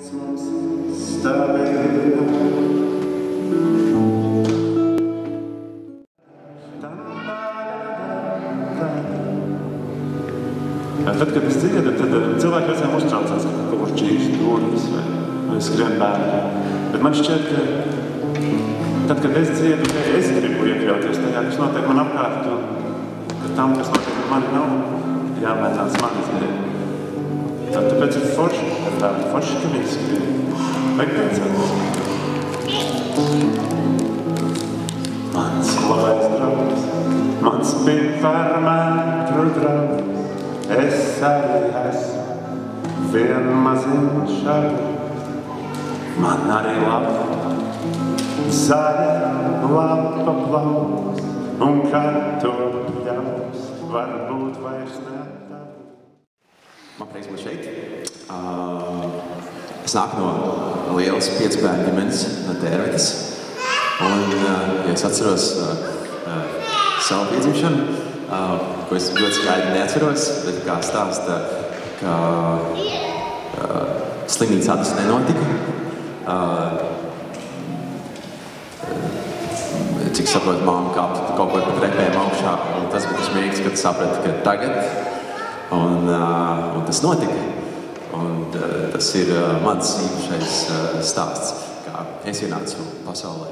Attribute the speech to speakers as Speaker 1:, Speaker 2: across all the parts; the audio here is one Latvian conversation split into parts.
Speaker 1: Tad, kad es dziedu, tad cilvēki reizēm uztraucās, ka kaut kur čīkst durvis vai skrien bērni. Bet man šķiet, ka tad, kad es dziedu, es gribu iekļauties tajā, kas notiek man apkārt, un ka tam, kas notiek ar mani, nav jāmēģinās man izdarīt. Tāpēc ir forši, ka viņi skrien. Vajag priecāties. Mans labais draugs, mans piparmetru draugs, es arī esmu vien maziņš šādi. Man arī lapa, zaļa lapa plaus, un kad to ļaus, varbūt vairs netā.
Speaker 2: Man prieks būt šeit. Es nāku no lielas 5 bērnu ģimenes, no Tērvetes. Un, ja es atceros savu piedzimšanu, ko es ļoti skaidri neatceros, bet kā stāsta, ka slimnīcā tas nenotika. Cik saprotu, mamma kāpta kaut ko pa trepēm augšā, un tas bija tas mīgs, kad sapratu, ka tagad, un tas notika. Un tas ir mans īpašais stāsts, kā es ienācu pasaulē.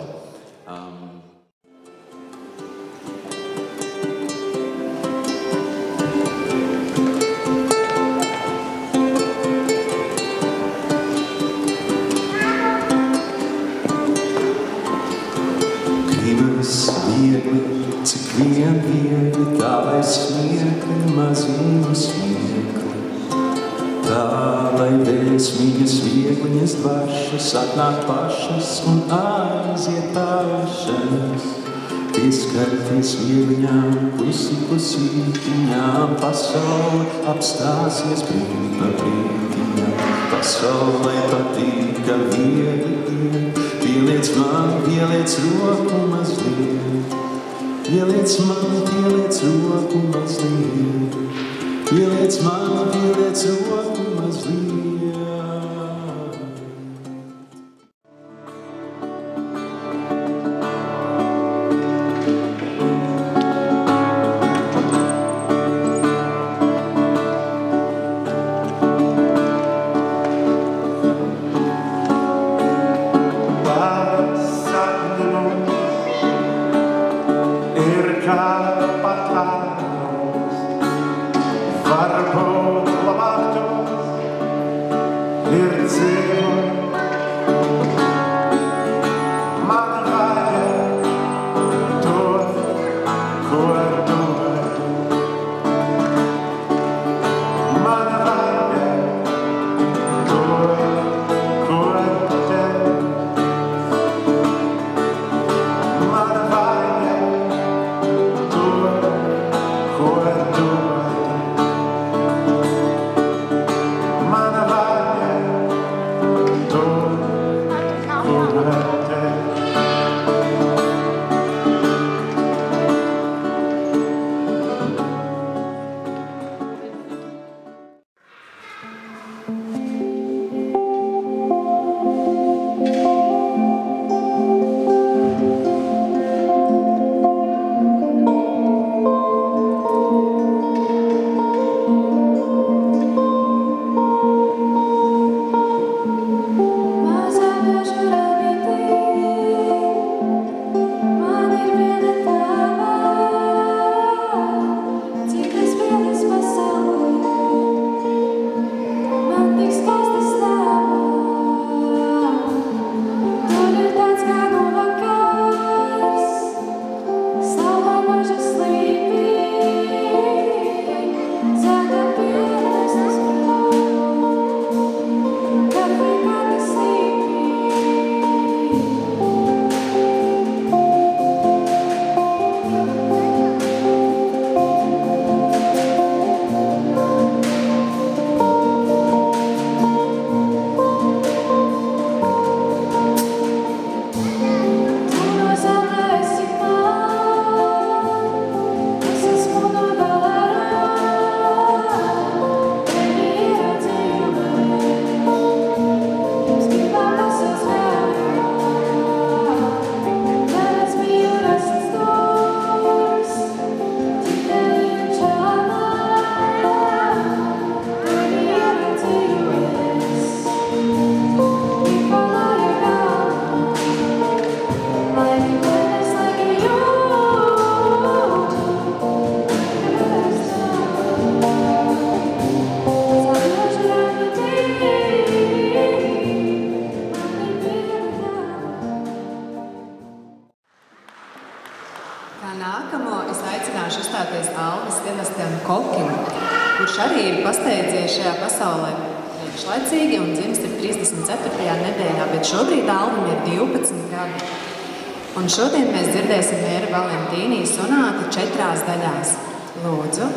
Speaker 3: Cik vien viegli tā lai smiekli, maziņi smiekli. Tā lai vēsmiņas viegliņas dvašas atnāk pašas un aiziet pašas. Pieskarties viegliņām, klusi klusītiņām, pasaule apstāsies brīdi pa brīdiņām. Pasaulē patīk, ka viegli ir, pieliec man, pieliec roku mazliet. Pieliec man, pieliec roku mazliet. Pieliec man, pieliec roku mazliet.
Speaker 1: Varbūt labāk tos ir dzīvot. Man vajag to, ko domāt. Man vajag to, ko teikt. Man vajag to, ko domāt. Man vajag to,
Speaker 4: arī ir pasteidzies šajā pasaulē priekšlaicīgi un dzimis ir 34. nedēļā, bet šobrīd Alvim ir 12 gadi. Un šodien mēs dzirdēsim Mēra Valentīnī sonāti 4 daļās. Lūdzu.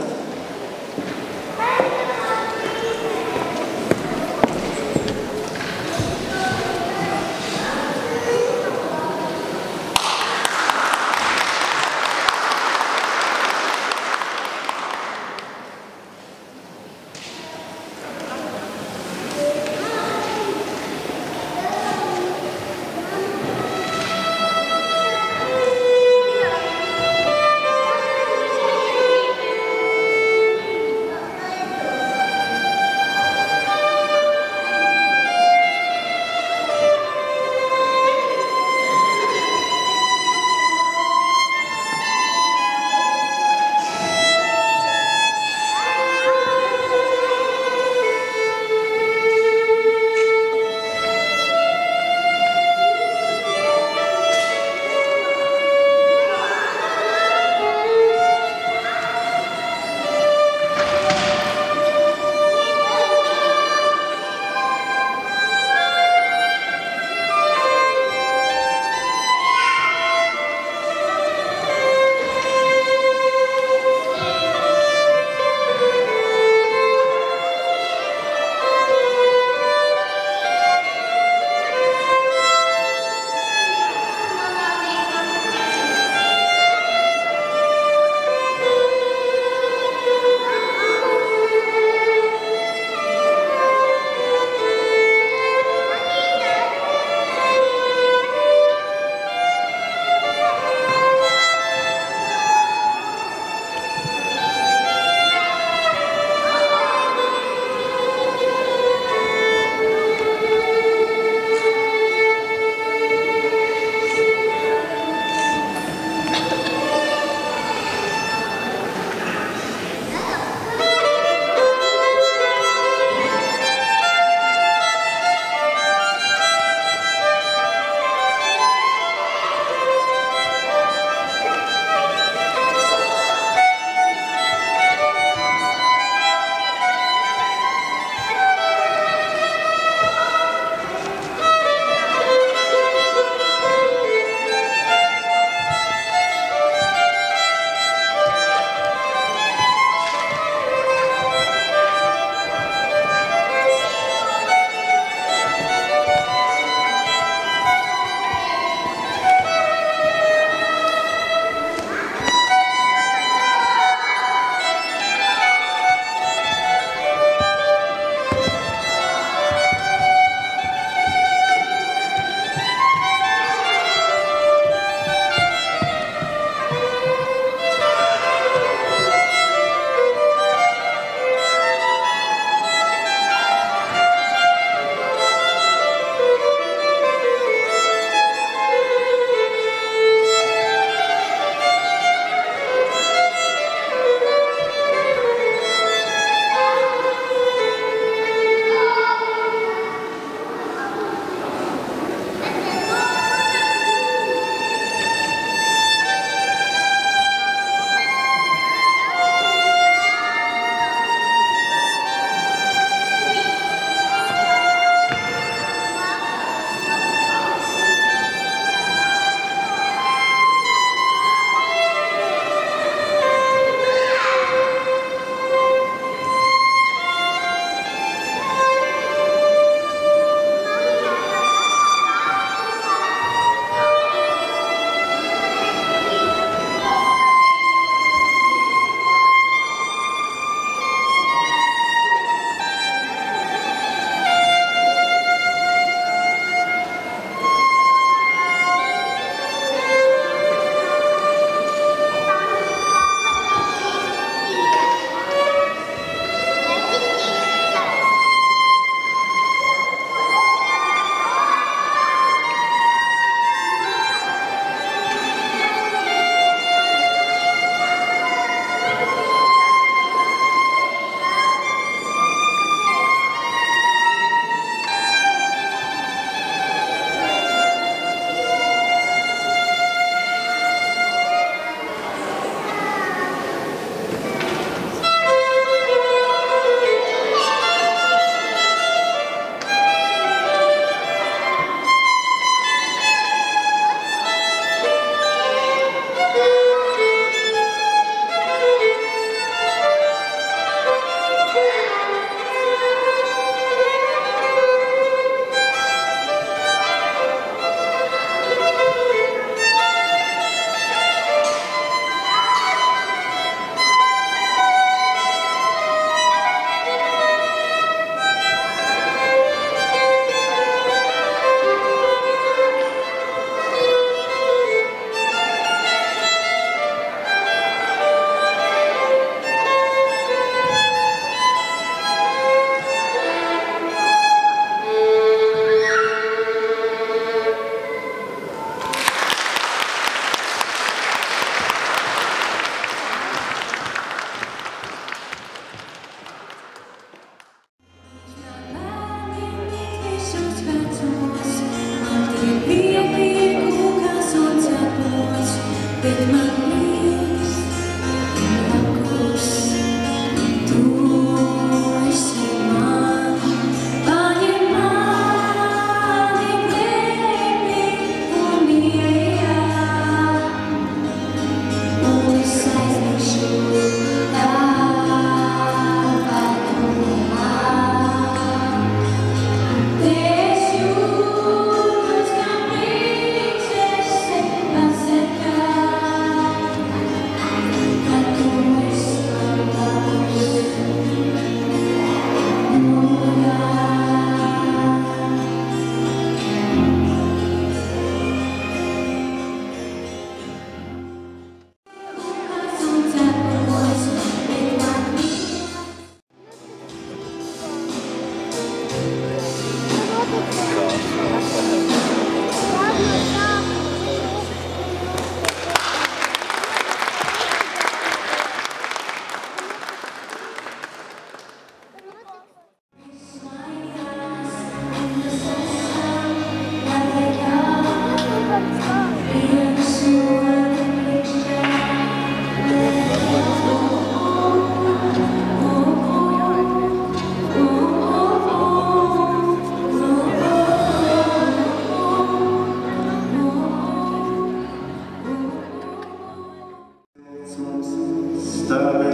Speaker 1: Stāvēt